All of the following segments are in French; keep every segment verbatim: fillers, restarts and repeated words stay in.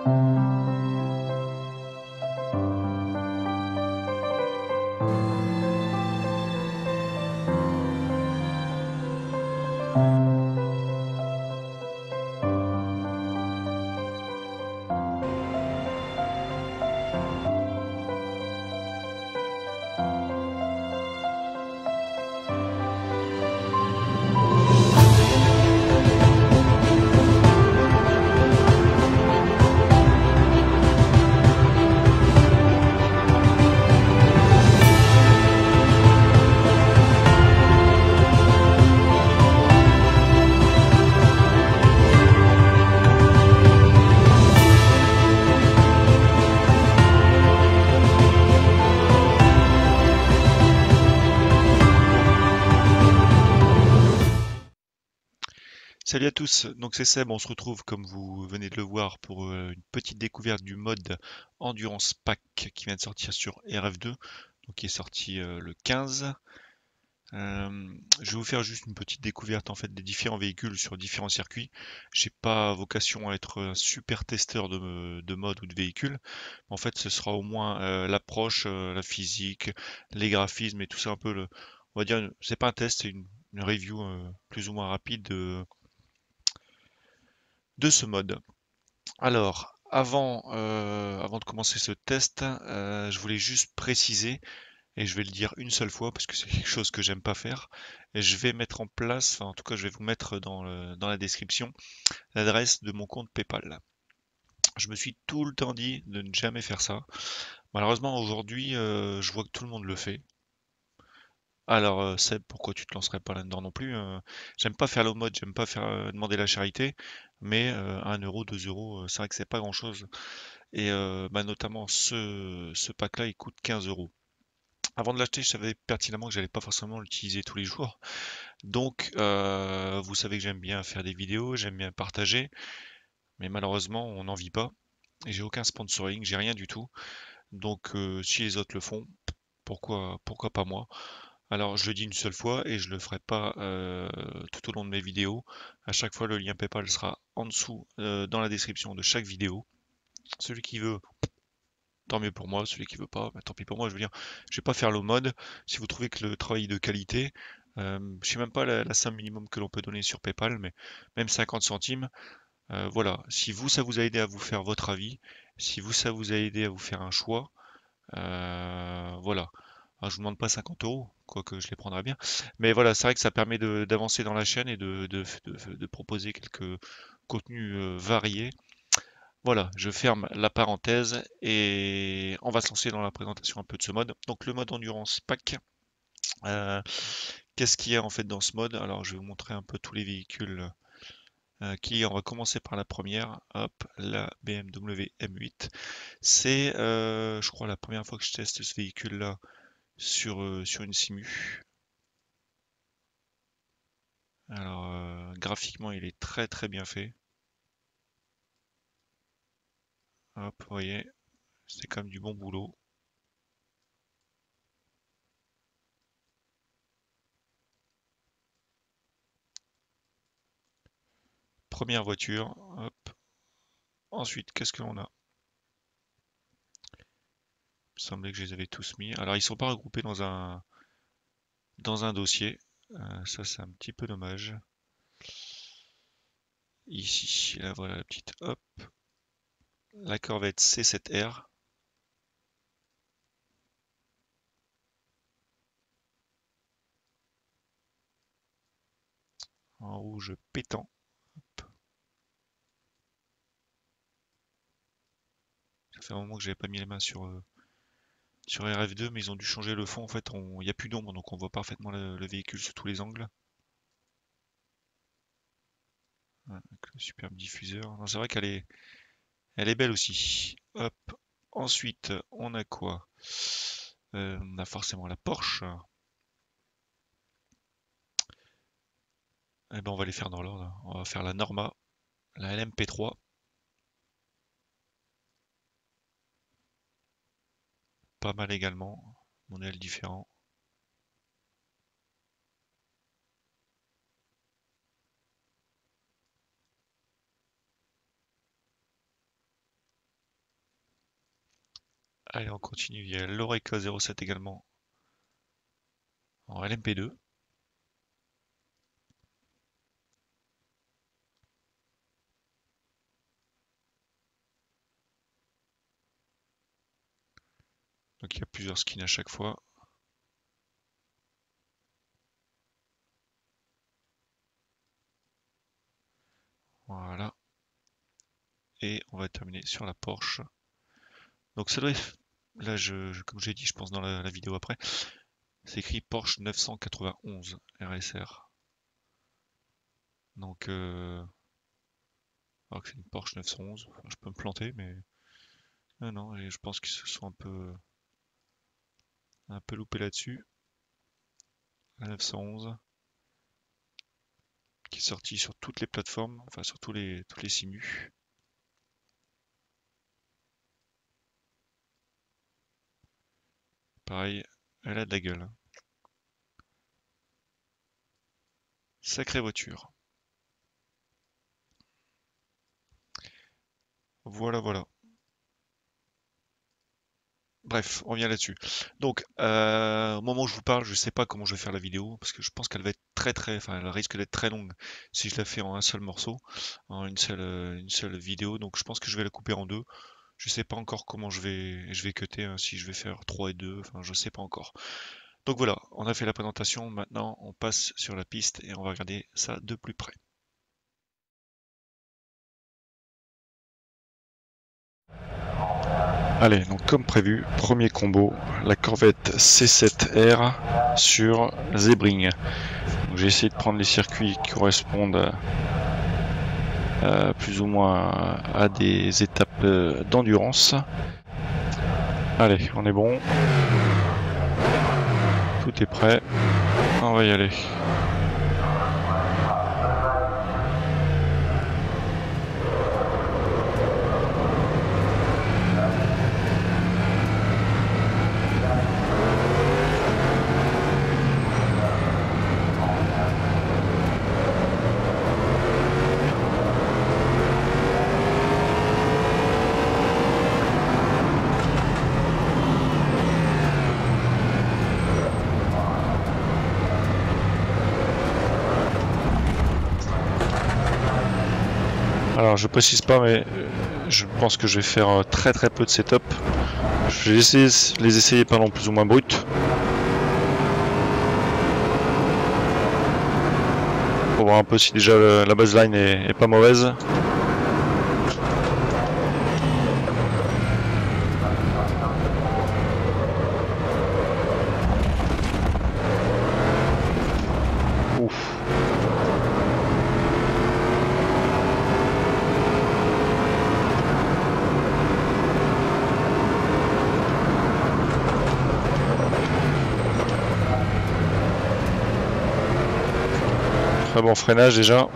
Salut à tous, donc c'est Seb, on se retrouve comme vous venez de le voir pour euh, une petite découverte du mode Endurance Pack qui vient de sortir sur R F deux, donc qui est sorti euh, le quinze. Euh, je vais vous faire juste une petite découverte en fait des différents véhicules sur différents circuits. J'ai pas vocation à être un super testeur de, de mode ou de véhicule. En fait, ce sera au moins euh, l'approche, euh, la physique, les graphismes et tout ça un peu le, on va dire, c'est pas un test, c'est une, une review euh, plus ou moins rapide de de ce mode. Alors, avant, euh, avant de commencer ce test, euh, je voulais juste préciser, et je vais le dire une seule fois parce que c'est quelque chose que j'aime pas faire, et je vais mettre en place, enfin en tout cas je vais vous mettre dans, le- dans la description l'adresse de mon compte PayPal. Je me suis tout le temps dit de ne jamais faire ça. Malheureusement aujourd'hui, euh, je vois que tout le monde le fait. Alors euh, Seb, pourquoi tu te lancerais pas là-dedans non plus? euh, J'aime pas faire le mode, j'aime pas faire euh, demander la charité, mais euh, un euro, deux euros, euh, c'est vrai que c'est pas grand-chose. Et euh, bah, notamment ce, ce pack-là, il coûte quinze euros. Avant de l'acheter, je savais pertinemment que j'allais pas forcément l'utiliser tous les jours. Donc, euh, vous savez que j'aime bien faire des vidéos, j'aime bien partager, mais malheureusement, on n'en vit pas. Et j'ai aucun sponsoring, j'ai rien du tout. Donc, euh, si les autres le font, pourquoi, pourquoi pas moi? Alors, je le dis une seule fois et je le ferai pas euh, tout au long de mes vidéos. À chaque fois, le lien PayPal sera en dessous euh, dans la description de chaque vidéo. Celui qui veut tant mieux pour moi, celui qui veut pas, bah, tant pis pour moi. Je veux dire, je vais pas faire low mode. Si vous trouvez que le travail est de qualité, euh, je sais même pas la, la somme minimum que l'on peut donner sur PayPal, mais même cinquante centimes, euh, voilà. Si vous, ça vous a aidé à vous faire votre avis, si vous, ça vous a aidé à vous faire un choix, euh, voilà. Alors, je vous demande pas cinquante euros, quoique je les prendrais bien. Mais voilà, c'est vrai que ça permet de- d'avancer dans la chaîne et de, de- de- de proposer quelques contenus euh, variés. Voilà, je ferme la parenthèse et on va se lancer dans la présentation un peu de ce mode. Donc le mode endurance pack, euh, qu'est-ce qu'il y a en fait dans ce mode? Alors je vais vous montrer un peu tous les véhicules euh, qui, on va commencer par la première, hop, la B M W M huit. C'est, euh, je crois, la première fois que je teste ce véhicule-là sur, euh, sur une simu. Alors euh, graphiquement, il est très très bien fait. Hop, vous voyez, c'est quand même du bon boulot. Première voiture, hop. Ensuite, qu'est-ce que l'on a? Il me semblait que je les avais tous mis. Alors, ils sont pas regroupés dans un, dans un dossier. Euh, ça, c'est un petit peu dommage. Ici, là, voilà la petite, hop, la Corvette C sept R en rouge pétant. Ça fait un moment que j'avais pas mis les mains sur, euh, sur R F deux, mais ils ont dû changer le fond. En fait, il n'y a plus d'ombre, donc on voit parfaitement le, le véhicule sous tous les angles. Ouais, avec le superbe diffuseur. Non, c'est vrai qu'elle est, elle est belle aussi. Hop. Ensuite, on a quoi? Euh, on a forcément la Porsche. Eh ben, on va les faire dans l'ordre. On va faire la Norma, la L M P trois, pas mal également, modèle différent. Allez, on continue. Il y a l'Oreca zéro sept également en L M P deux. Donc il y a plusieurs skins à chaque fois. Voilà. Et on va terminer sur la Porsche. Donc ça doit être... Là, je, comme j'ai dit, je pense dans la, la vidéo après, c'est écrit Porsche neuf cent quatre-vingt-onze R S R. Donc, euh... alors que c'est une Porsche neuf cent onze. Enfin, je peux me planter, mais non, non, et je pense qu'ils se sont un peu, un peu loupés là-dessus. La neuf cent onze, qui est sortie sur toutes les plateformes, enfin sur tous les, tous les simus. Pareil, elle a de la gueule. Sacrée voiture. Voilà, voilà. Bref, on revient là-dessus. Donc, euh, au moment où je vous parle, je sais pas comment je vais faire la vidéo, parce que je pense qu'elle va être très très, enfin, elle risque d'être très longue si je la fais en un seul morceau, en une seule, euh, une seule vidéo. Donc, je pense que je vais la couper en deux. Je sais pas encore comment je vais, je vais cutter, hein, si je vais faire trois et deux, enfin, je sais pas encore. Donc voilà, on a fait la présentation. Maintenant, on passe sur la piste et on va regarder ça de plus près. Allez, donc comme prévu, premier combo, la Corvette C sept R sur Sebring. J'ai essayé de prendre les circuits qui correspondent euh, plus ou moins à des étapes d'endurance. Allez, on est bon. Tout est prêt. On va y aller. Alors je précise pas, mais je pense que je vais faire très très peu de setup. Je vais essayer, les essayer pendant plus ou moins brut. Pour voir un peu si déjà la baseline est, est pas mauvaise. Ouf. Très bon freinage déjà.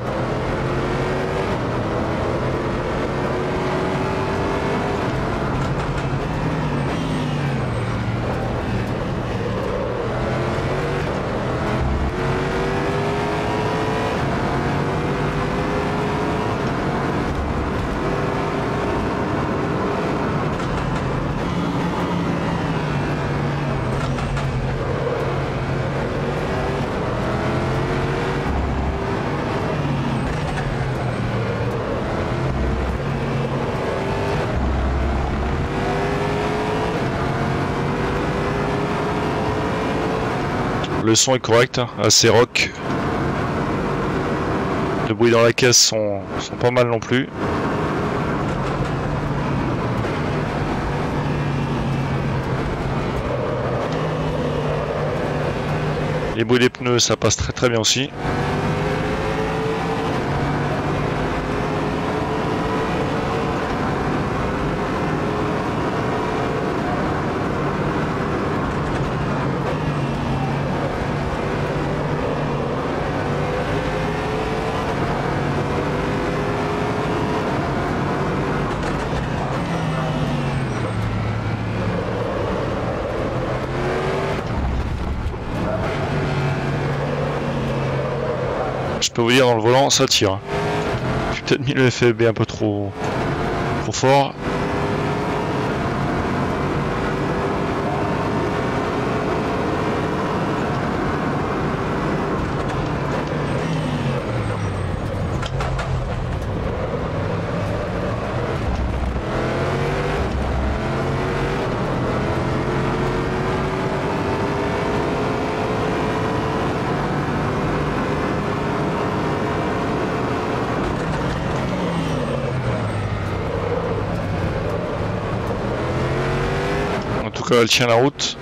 Le son est correct, hein, assez rock. Les bruits dans la caisse sont, sont pas mal non plus. Les bruits des pneus, ça passe très très bien aussi. Je peux vous dire, dans le volant, ça tire. J'ai peut-être mis le F F B un peu trop, trop fort. elle tient la route.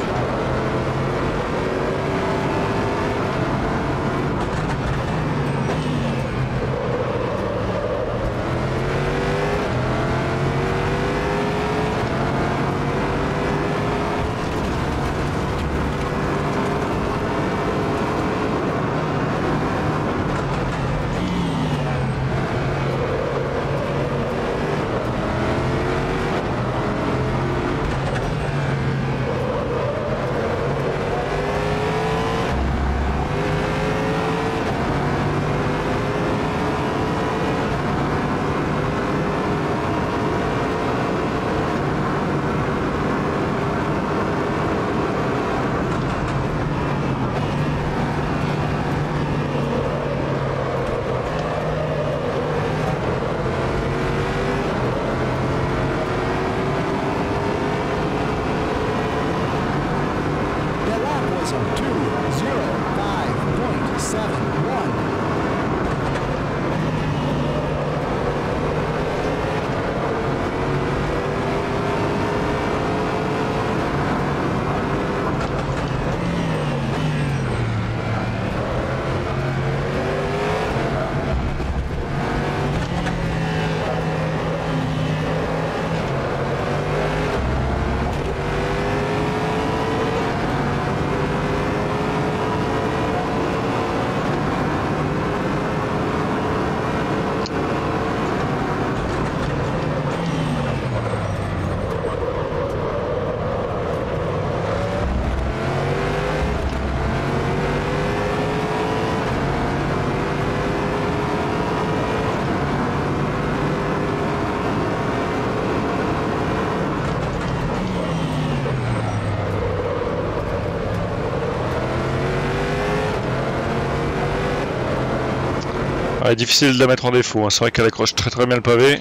Ouais, difficile de la mettre en défaut, hein. C'est vrai qu'elle accroche très très bien le pavé.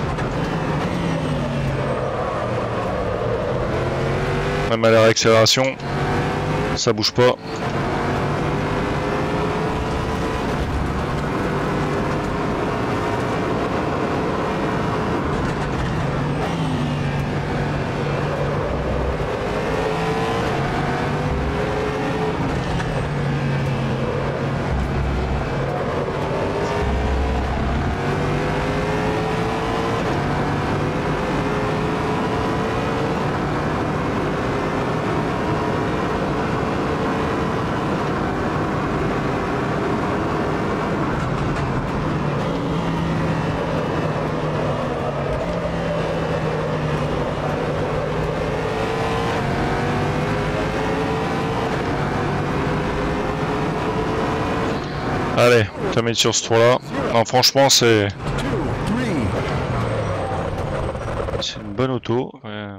Même à la réaccélération, ça bouge pas. Allez, on termine sur ce tour là. Non, franchement, c'est. C'est une bonne auto. Ouais.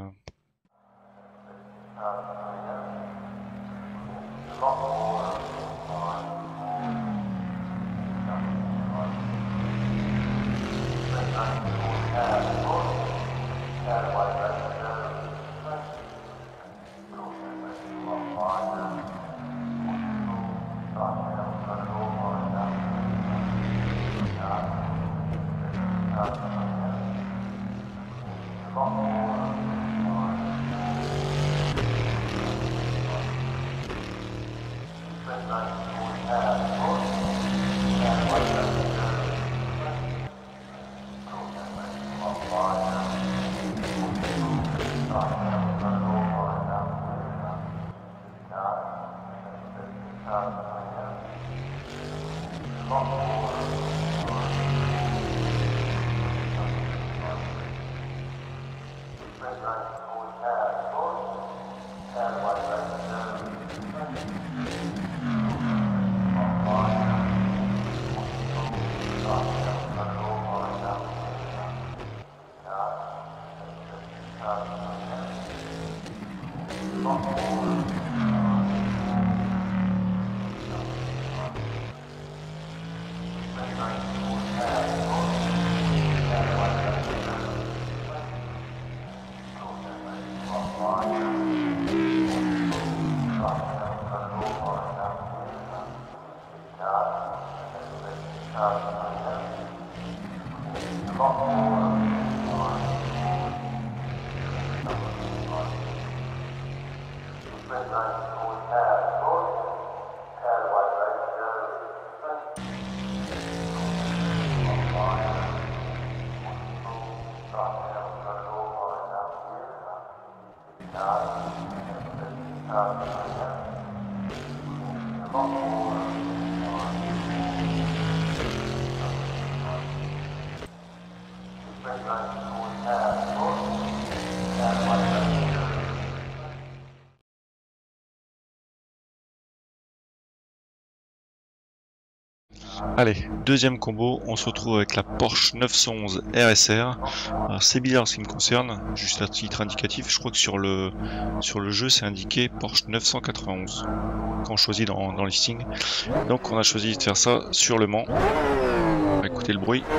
Allez, deuxième combo, on se retrouve avec la Porsche neuf cent onze R S R. Alors c'est bizarre ce qui me concerne, juste à titre indicatif, je crois que sur le, sur le jeu c'est indiqué Porsche neuf cent quatre-vingt-onze quand on choisit dans, dans le listing. Donc on a choisi de faire ça sur le Mans. On va écouter le bruit.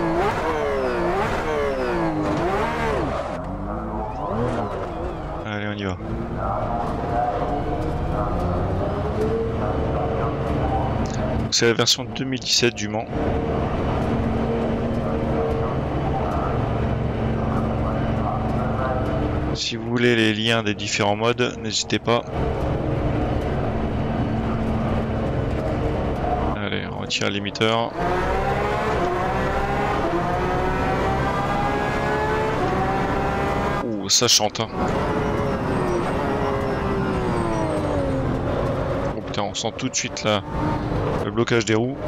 Allez, on y va. C'est la version deux mille dix-sept du Mans. Si vous voulez les liens des différents modes, n'hésitez pas. Allez, on retire l'émetteur. Ouh, ça chante. Hein. Oh putain, on sent tout de suite là le blocage des roues.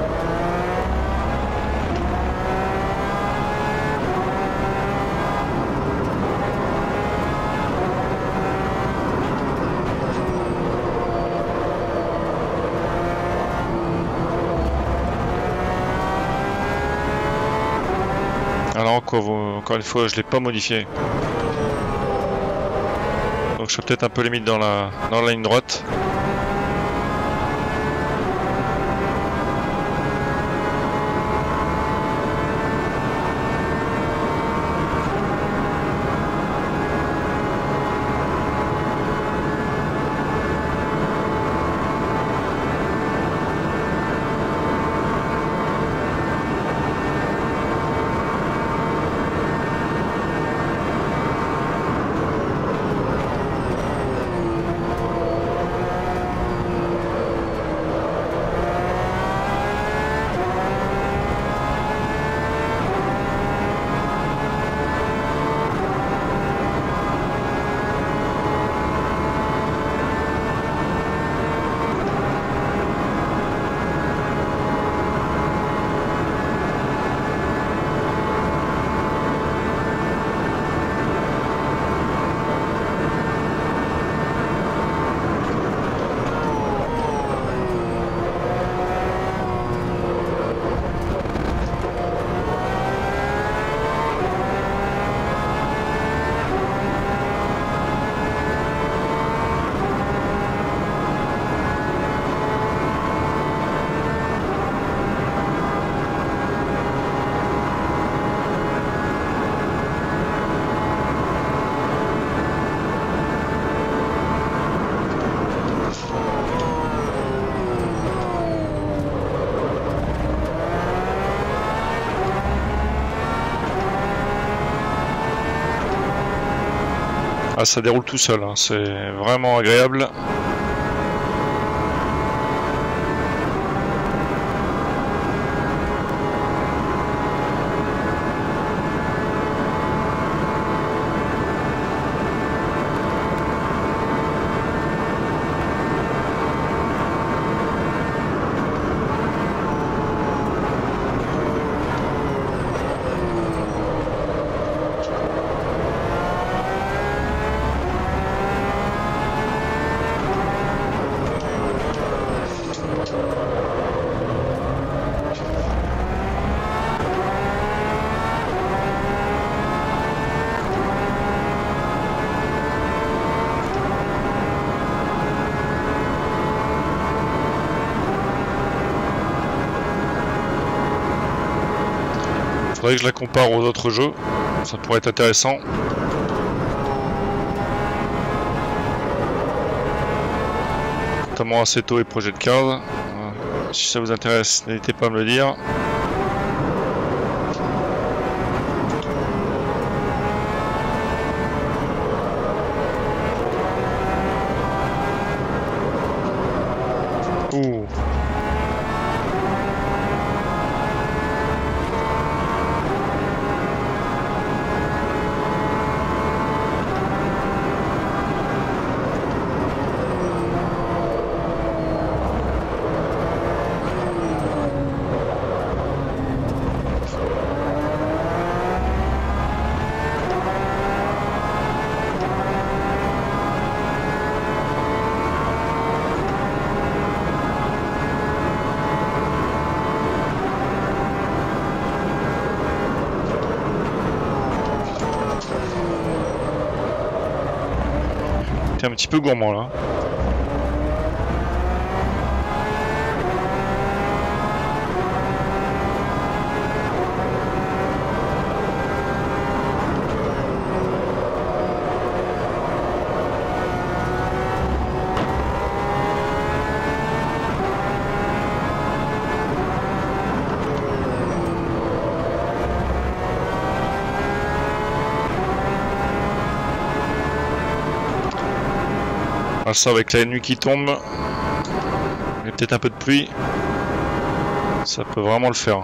Alors encore, encore une fois, je l'ai pas modifié. Donc je suis peut-être un peu limite dans la, dans la ligne droite. Ah, ça déroule tout seul, hein. C'est vraiment agréable. Faudrait que je la compare aux autres jeux, ça pourrait être intéressant. Notamment Assetto et Project Cars. Si ça vous intéresse, n'hésitez pas à me le dire. Ouh. T'es un petit peu gourmand là. Ah, ça, avec la nuit qui tombe, et peut-être un peu de pluie, ça peut vraiment le faire.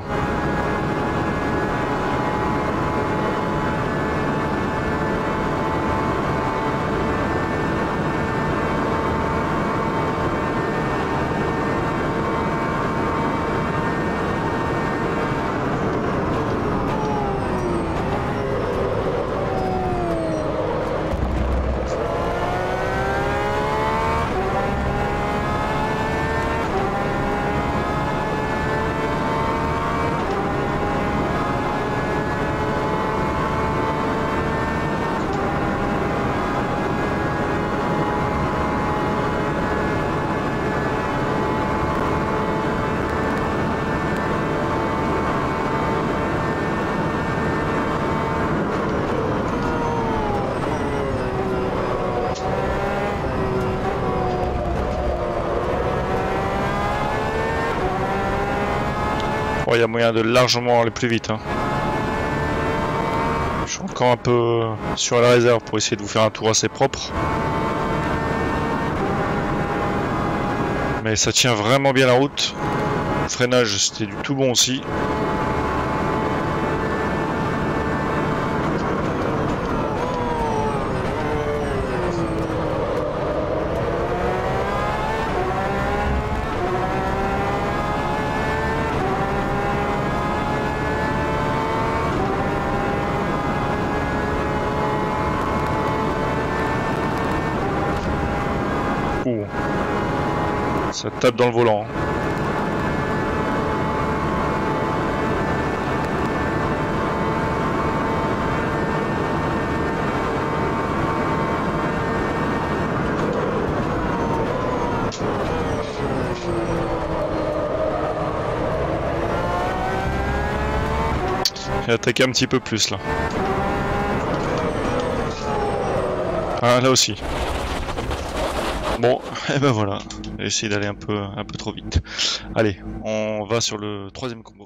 Il y a moyen de largement aller plus vite. Hein. Je suis encore un peu sur la réserve pour essayer de vous faire un tour assez propre. Mais ça tient vraiment bien la route. Le freinage, c'était du tout bon aussi. Ouh. Ça tape dans le volant. Et attaquer un petit peu plus là. Ah, là aussi. Bon, et ben voilà, j'ai essayé d'aller un peu, un peu trop vite. Allez, on va sur le troisième combo.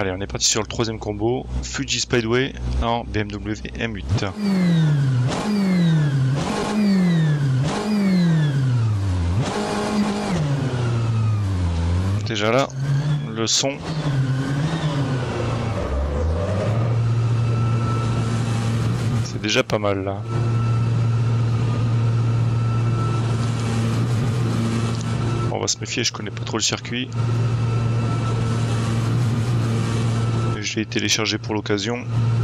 Allez, on est parti sur le troisième combo. Fuji Speedway en B M W M huit. Déjà là, le son. C'est déjà pas mal là. On va se méfier, je connais pas trop le circuit. Je l'ai téléchargé pour l'occasion.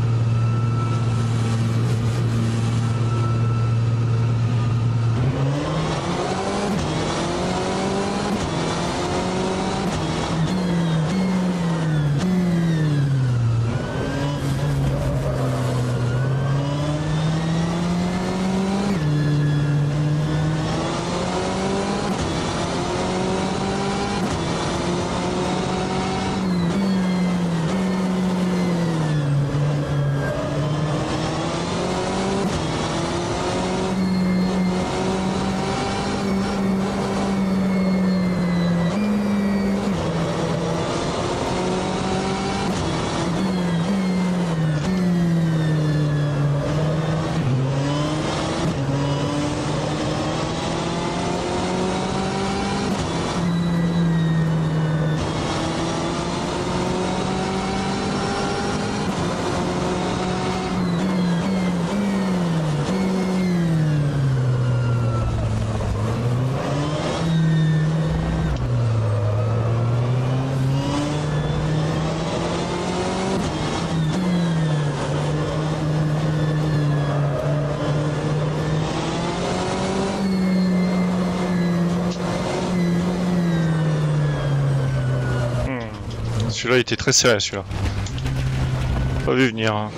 Celui-là il était très serré, celui-là. Pas vu venir. Hein.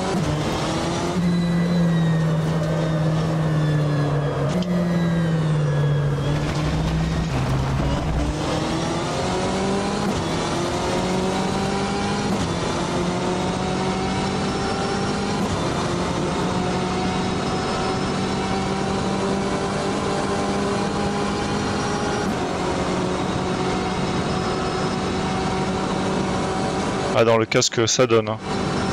Ah, dans le casque, ça donne. Hein.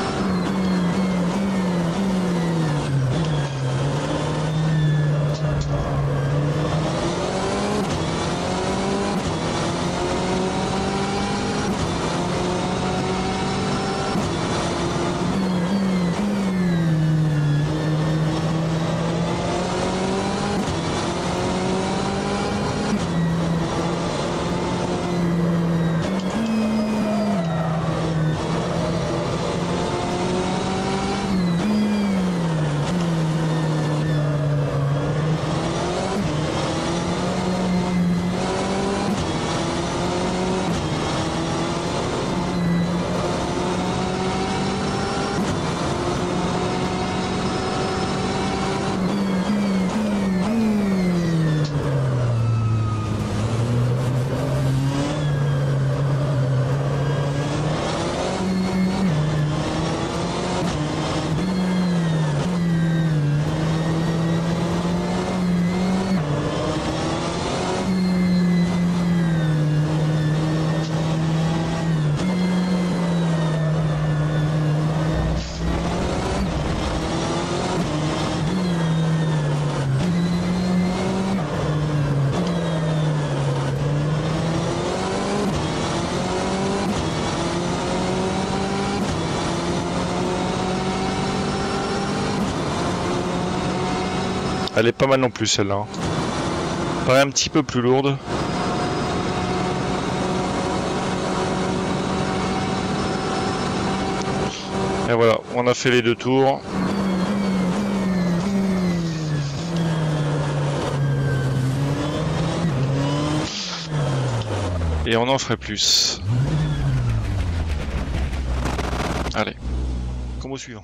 Elle est pas mal non plus celle-là. Paraît un petit peu plus lourde. Et voilà, on a fait les deux tours. Et on en ferait plus. Allez, combo suivant.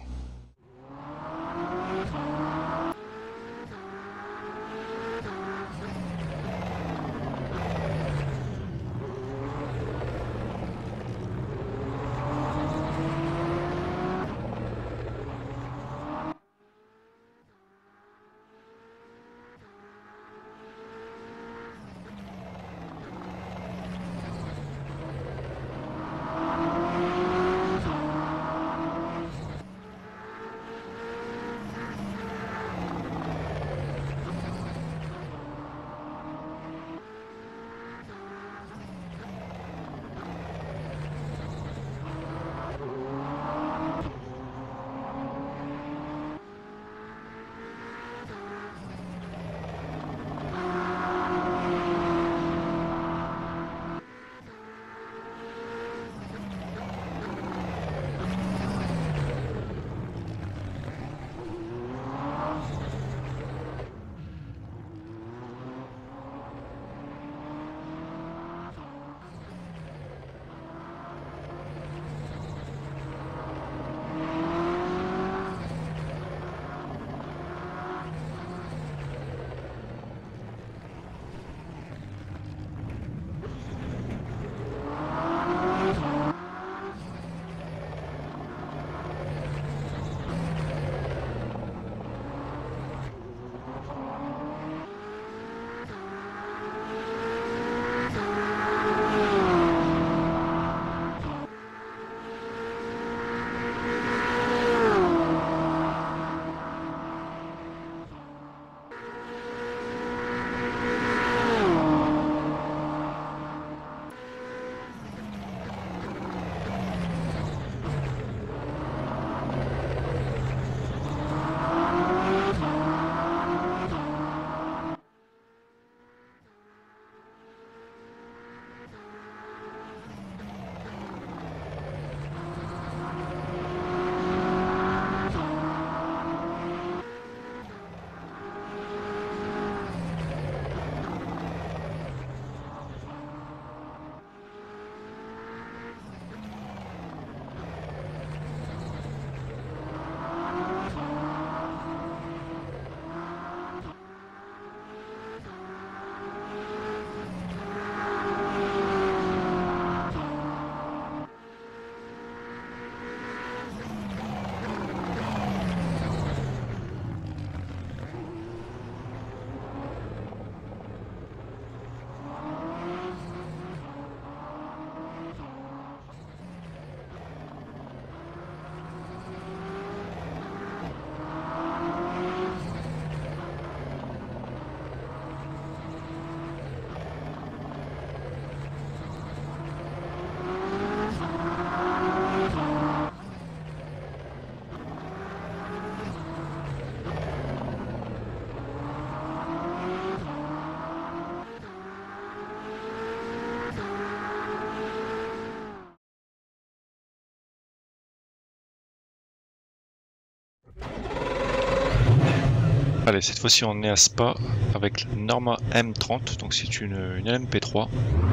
Allez, cette fois-ci on est à Spa avec la Norma M trente, donc c'est une, une L M P trois.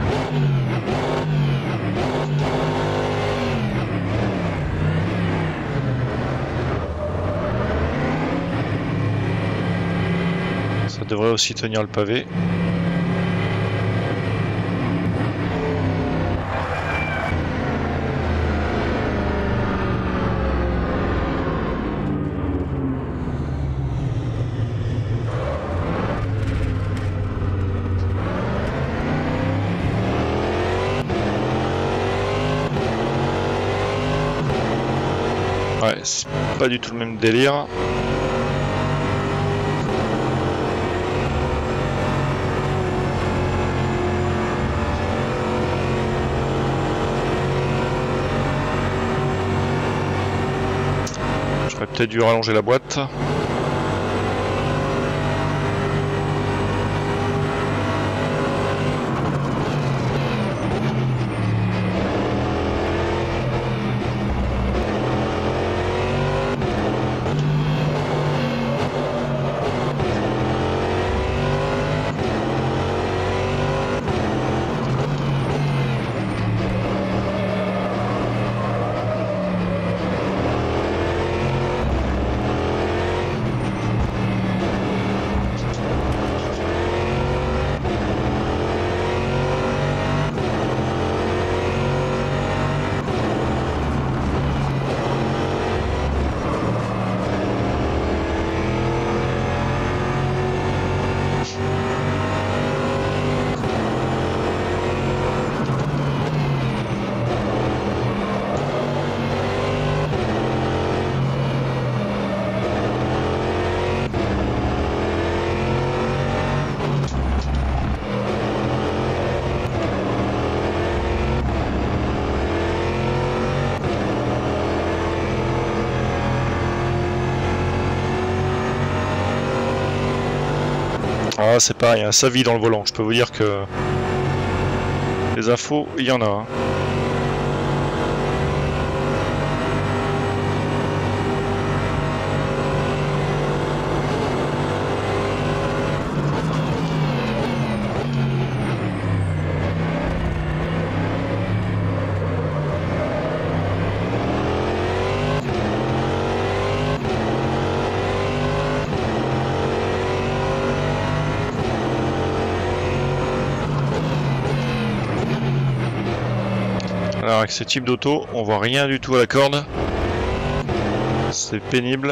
Ça devrait aussi tenir le pavé. Ouais, c'est pas du tout le même délire. J'aurais peut-être dû rallonger la boîte. Ah, c'est pareil, hein, ça vit dans le volant. Je peux vous dire que les infos, il y en a. Hein. Alors avec ce type d'auto, on voit rien du tout à la corde. C'est pénible.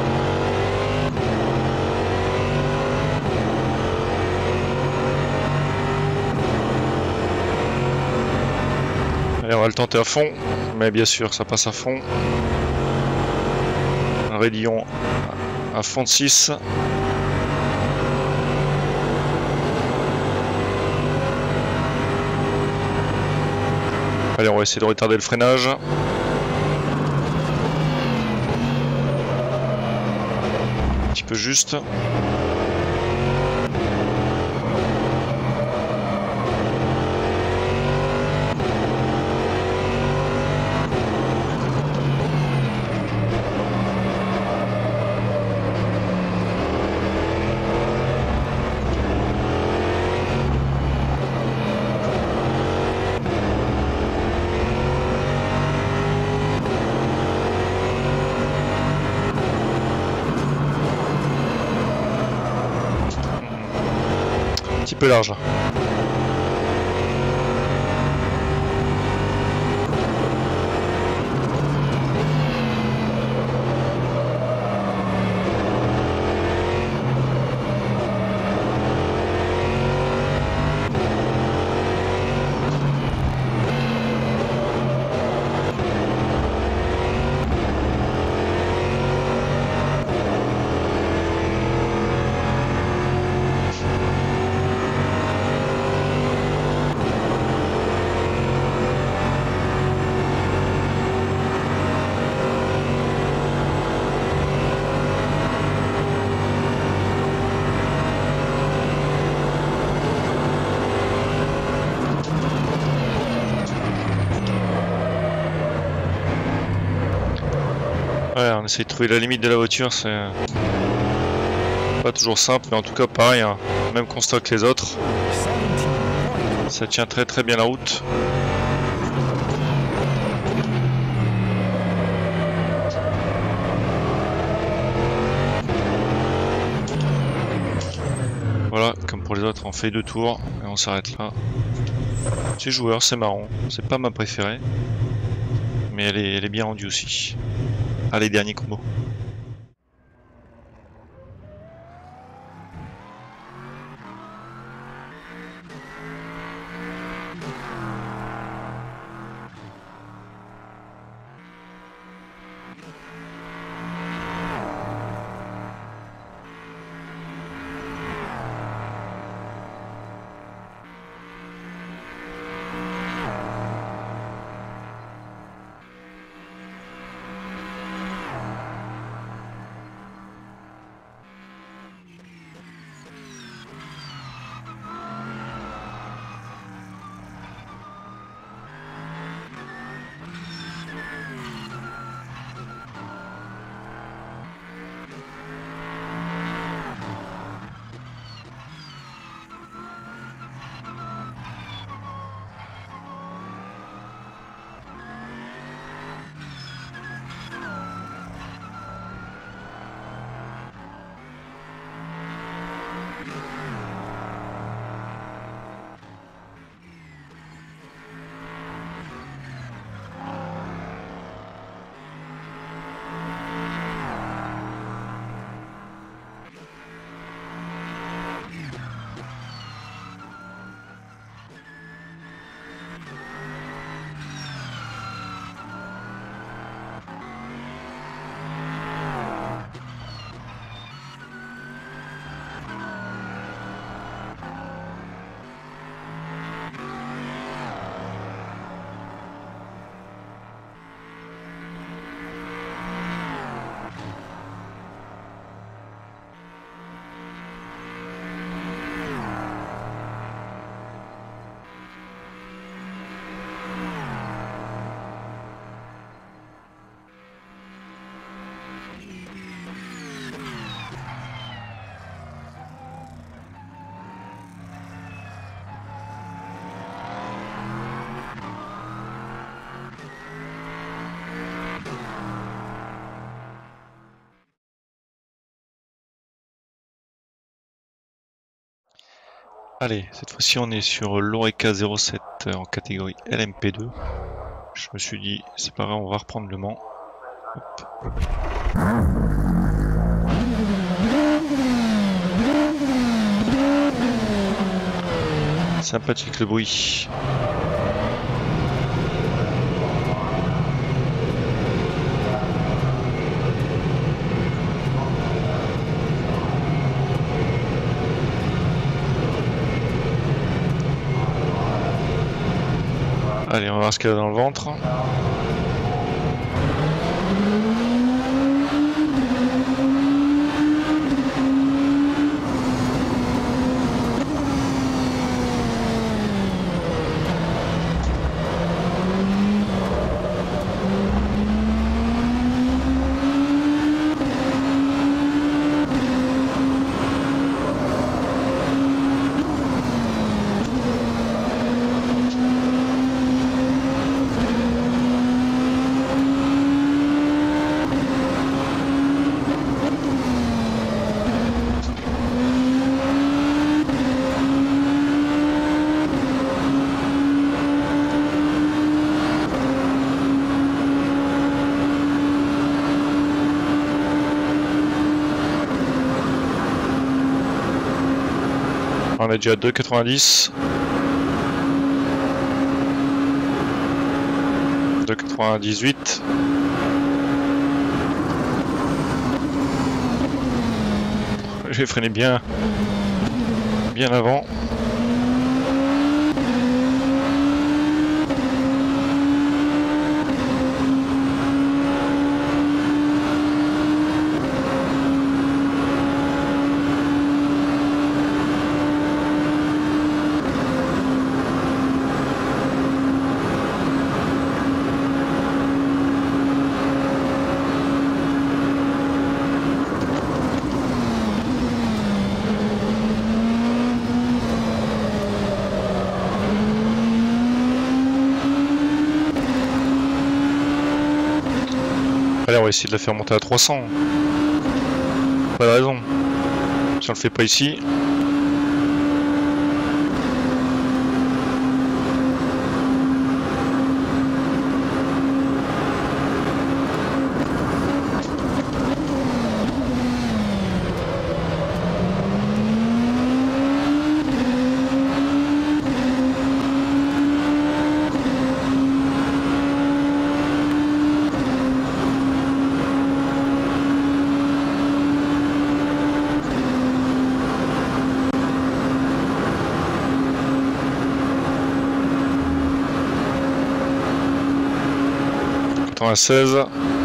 Allez, on va le tenter à fond, mais bien sûr ça passe à fond. Un raidillon à fond de six. Allez, on va essayer de retarder le freinage. Un petit peu juste. Un petit peu large. Ouais, on essaie de trouver la limite de la voiture, c'est... Pas toujours simple, mais en tout cas pareil, hein, même constat que les autres. Ça tient très très bien la route. Voilà, comme pour les autres, on fait deux tours et on s'arrête là. C'est joueur, c'est marrant. C'est pas ma préférée, mais elle est, elle est bien rendue aussi. Allez, dernier combo. Allez, cette fois-ci on est sur l'Oreca zéro sept en catégorie L M P deux. Je me suis dit, c'est pas grave, on va reprendre le Mans. Hop. Sympathique le bruit. Allez, on va voir ce qu'elle a dans le ventre. On est déjà à deux quatre-vingt-dix. deux quatre-vingt-dix-huit. J'ai freiné bien, bien avant. on va essayer de la faire monter à trois cents. Pas de raison. Si on le fait pas ici. quatre-vingt-seize.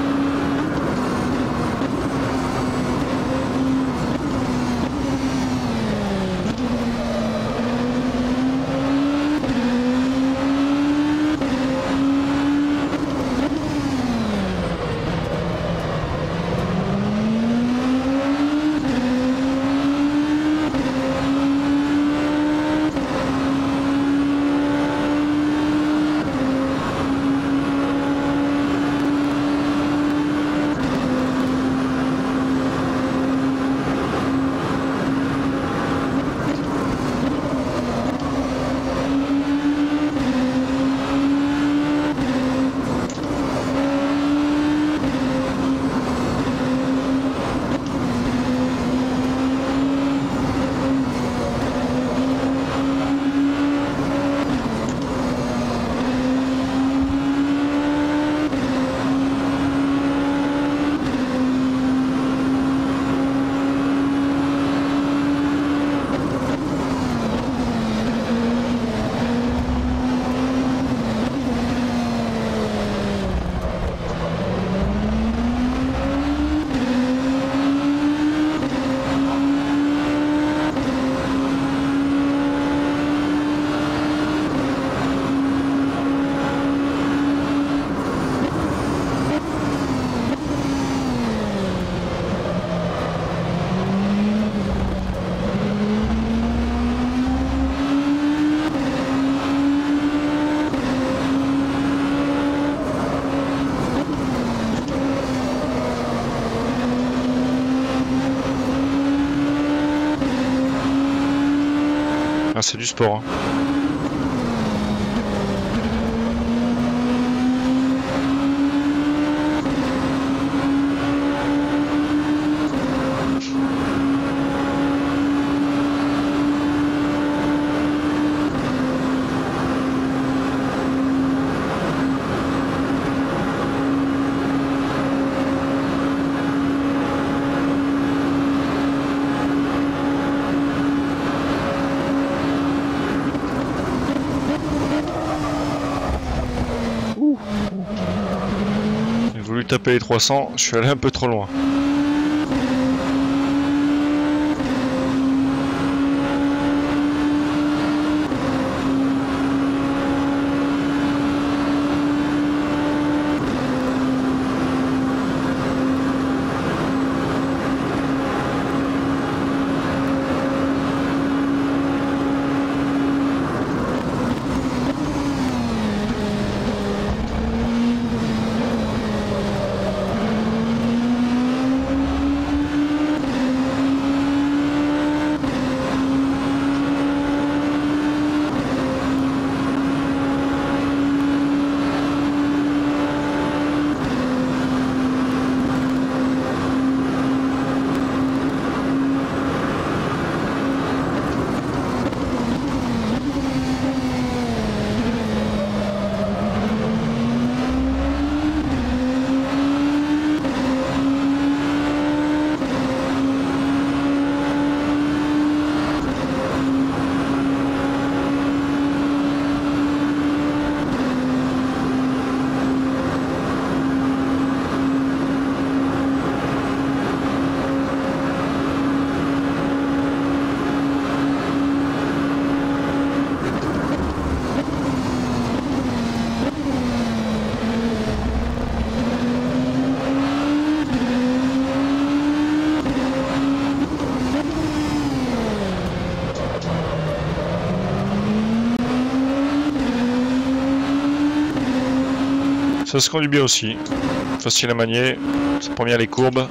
Ah, c'est du sport. Hein. J'ai voulu taper les trois cents, je suis allé un peu trop loin. Ça se conduit bien aussi. Facile à manier. Ça prend bien les courbes.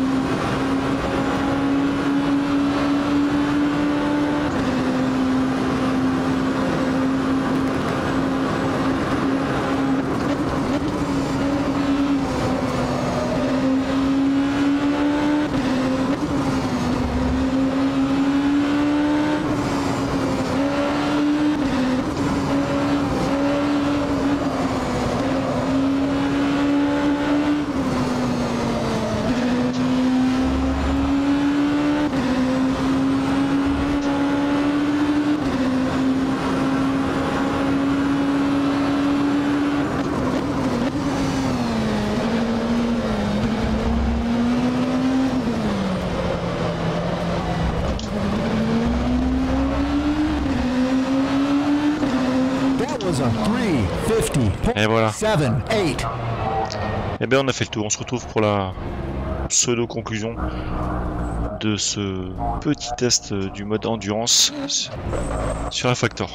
Et voilà. Et bien on a fait le tour, on se retrouve pour la pseudo-conclusion de ce petit test du mode endurance sur un Factor.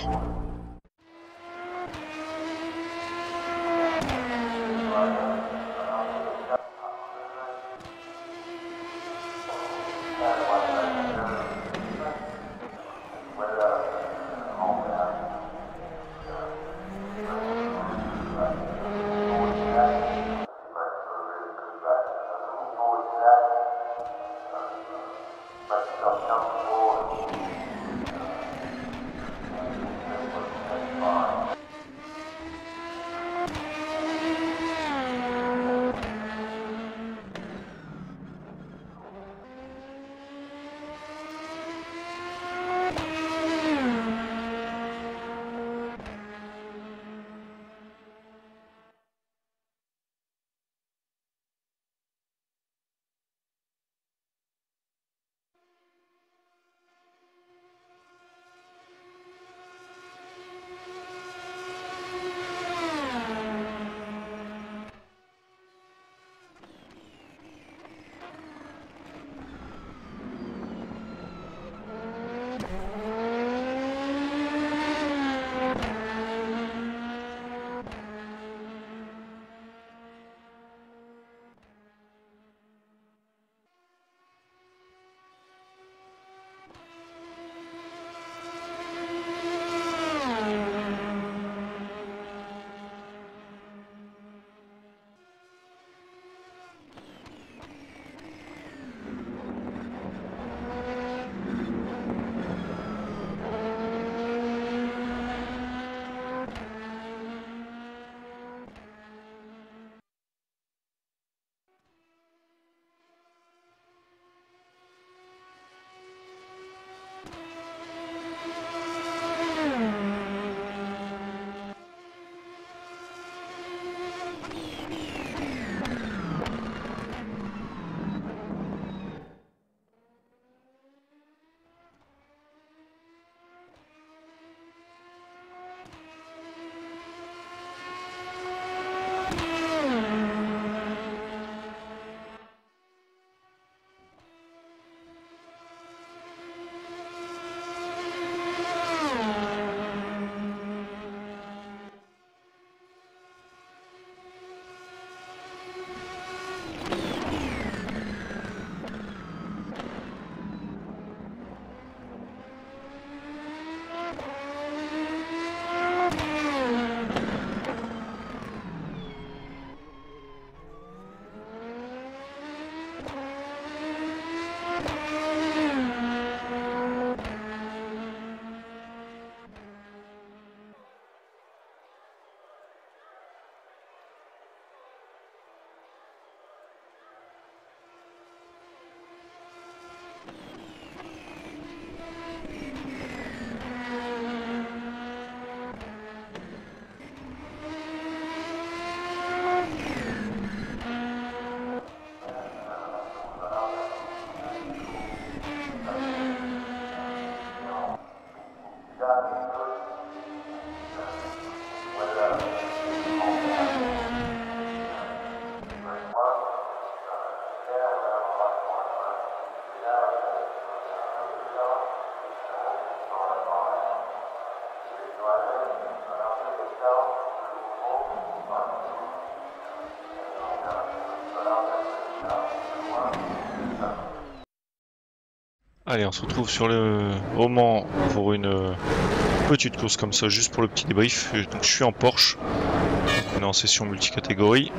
Allez, on se retrouve sur le au Mans pour une petite course comme ça, juste pour le petit débrief. Donc je suis en Porsche, donc on est en session multicatégorie.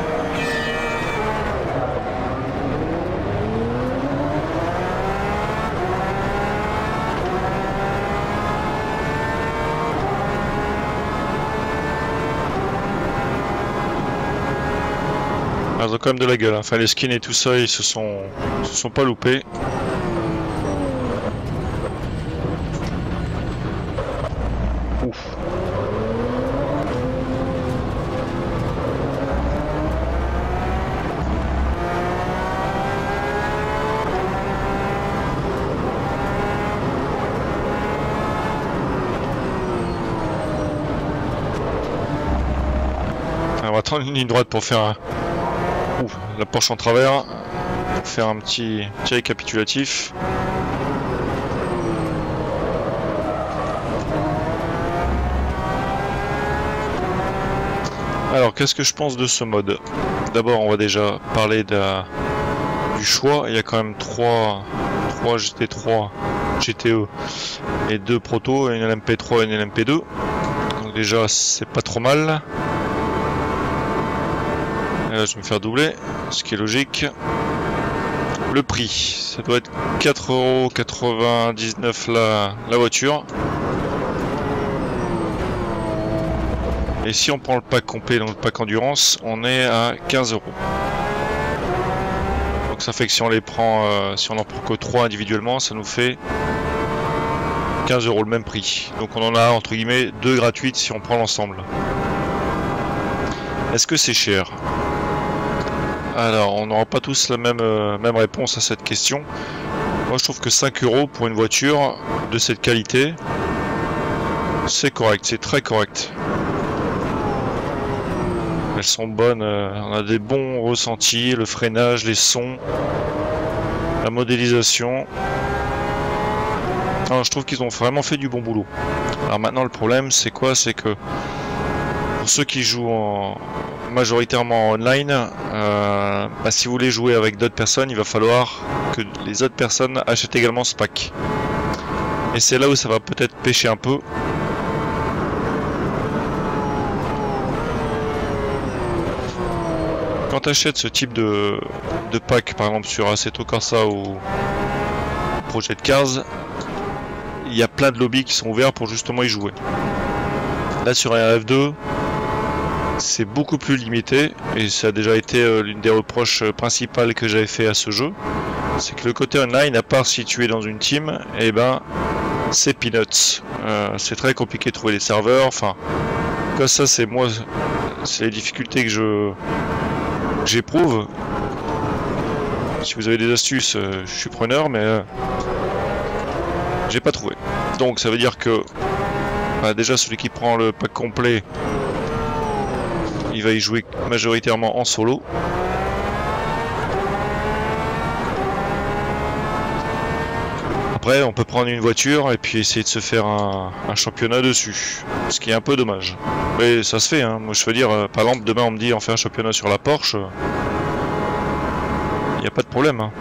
Ah, ils ont quand même de la gueule, hein. Enfin les skins et tout ça, ils se sont, ils se sont pas loupés. Ouf. On va attendre une ligne droite pour faire un... Ouf, la Porsche en travers, pour faire un petit, petit récapitulatif. Alors, qu'est-ce que je pense de ce mode? D'abord, on va déjà parler de la, du choix. Il y a quand même trois G T trois G T E et deux proto, une L M P trois et une L M P deux. Donc déjà, c'est pas trop mal. Et là, je vais me faire doubler, ce qui est logique. Le prix, ça doit être quatre euros quatre-vingt-dix-neuf la, la voiture. Et si on prend le pack complet, donc le pack endurance, on est à quinze euros. Donc ça fait que si on les prend, euh, si on en prend que trois individuellement, ça nous fait quinze euros, le même prix. Donc on en a entre guillemets deux gratuites si on prend l'ensemble. Est-ce que c'est cher? Alors on n'aura pas tous la même, euh, même réponse à cette question. Moi je trouve que cinq euros pour une voiture de cette qualité, c'est correct, c'est très correct. Elles sont bonnes, euh, on a des bons ressentis, le freinage, les sons, la modélisation. Alors, je trouve qu'ils ont vraiment fait du bon boulot. Alors maintenant le problème c'est quoi? C'est que pour ceux qui jouent en, majoritairement en online, euh, bah, si vous voulez jouer avec d'autres personnes, il va falloir que les autres personnes achètent également ce pack. Et c'est là où ça va peut-être pêcher un peu. Quand tu achètes ce type de, de pack, par exemple sur Assetto Corsa ou Project Cars, il y a plein de lobbies qui sont ouverts pour justement y jouer. Là sur R F deux, c'est beaucoup plus limité et ça a déjà été euh, l'une des reproches principales que j'avais fait à ce jeu. C'est que le côté online, à part si tu es dans une team, et ben c'est peanuts. Euh, c'est très compliqué de trouver les serveurs. Enfin, quoi, ça c'est moi, c'est les difficultés que je j'éprouve. Si vous avez des astuces, euh, je suis preneur, mais euh, j'ai pas trouvé. Donc ça veut dire que bah, déjà celui qui prend le pack complet, il va y jouer majoritairement en solo. Après on peut prendre une voiture et puis essayer de se faire un, un championnat dessus, ce qui est un peu dommage. Mais ça se fait, hein. Moi je veux dire, euh, par exemple demain on me dit on fait un championnat sur la Porsche, il n'y a pas de problème, hein.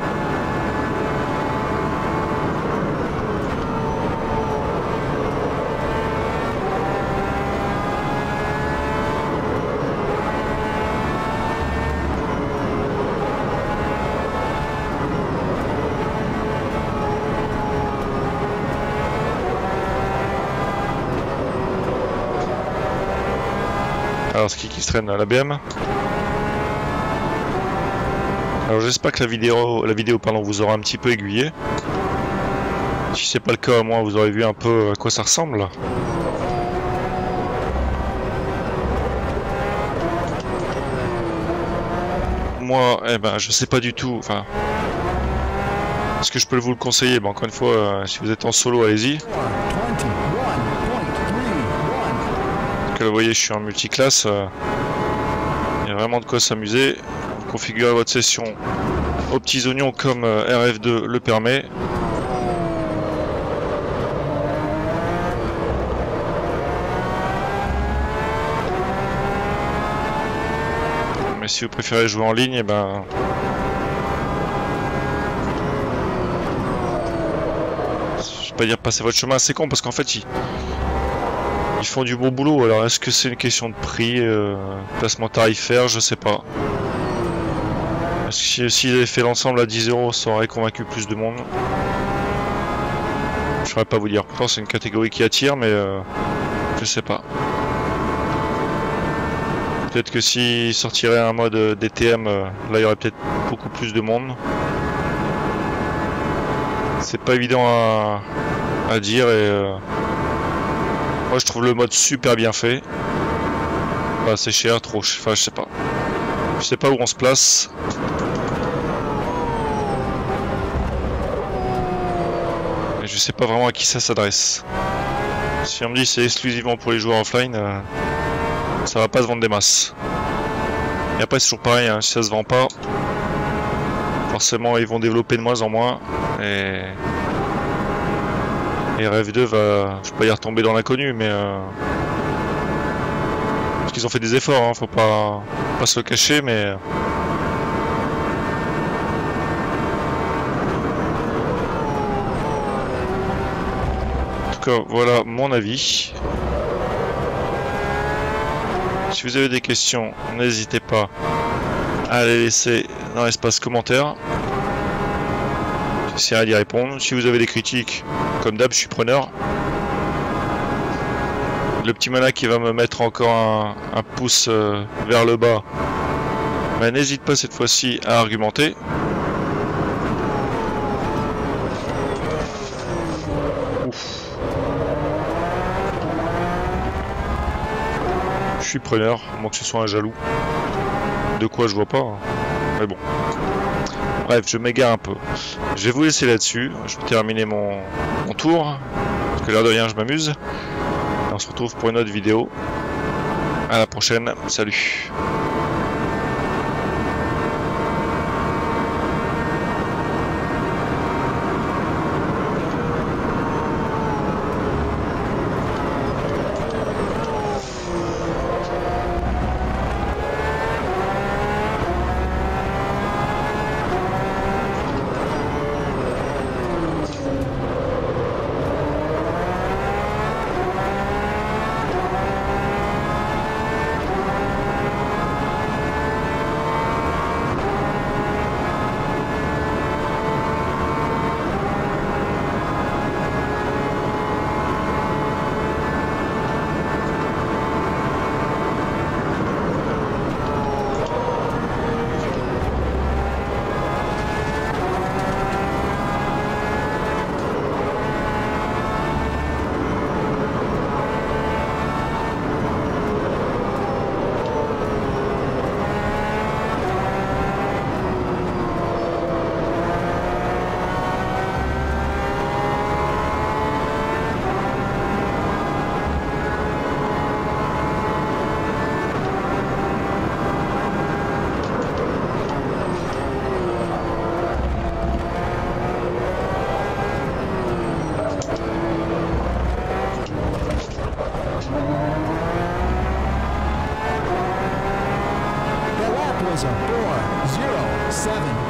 Alors ce qui, qui se traîne à la B M. Alors j'espère que la vidéo, la vidéo pardon, vous aura un petit peu aiguillé. Si c'est pas le cas, au moins vous aurez vu un peu à quoi ça ressemble. Moi, eh ben, je sais pas du tout. Enfin, est-ce que je peux vous le conseiller? Ben, encore une fois, euh, si vous êtes en solo, allez-y. Vous voyez, je suis en multiclasse. Euh, il y a vraiment de quoi s'amuser. Vous configurez votre session aux petits oignons comme euh, R F deux le permet. Mais si vous préférez jouer en ligne, eh ben pas dire passer votre chemin, c'est con parce qu'en fait ils, ils font du bon boulot. Alors est-ce que c'est une question de prix, euh, placement tarifaire, je sais pas. Est-ce que s'ils avaient fait l'ensemble à dix euros, ça aurait convaincu plus de monde? Je saurais pas vous dire. Pourtant c'est une catégorie qui attire, mais euh, je sais pas. Peut-être que s'ils sortiraient un mode D T M, euh, là il y aurait peut-être beaucoup plus de monde. C'est pas évident à, à dire et euh, moi je trouve le mode super bien fait. Pas assez cher, trop cher, enfin je sais pas. Je sais pas où on se place. Et je sais pas vraiment à qui ça s'adresse. Si on me dit c'est exclusivement pour les joueurs offline, euh, ça va pas se vendre des masses. Et après c'est toujours pareil, hein, si ça se vend pas, forcément ils vont développer de moins en moins. Et, et R F deux va, je vais pas dire tomber dans l'inconnu, mais euh... parce qu'ils ont fait des efforts, hein, faut pas, pas se le cacher, mais en tout cas voilà mon avis. Si vous avez des questions, n'hésitez pas à les laisser dans l'espace commentaire. J'essaierai d'y répondre. Si vous avez des critiques, comme d'hab, je suis preneur. Le petit mana qui va me mettre encore un, un pouce euh, vers le bas, ben, n'hésite pas cette fois-ci à argumenter. Ouf. Je suis preneur, à moins que ce soit un jaloux. De quoi je vois pas, hein. Mais bon. Bref, je m'égare un peu. Je vais vous laisser là-dessus. Je vais terminer mon, mon tour. Parce que l'air de rien, je m'amuse. Et on se retrouve pour une autre vidéo. À la prochaine. Salut. was a four zero seven.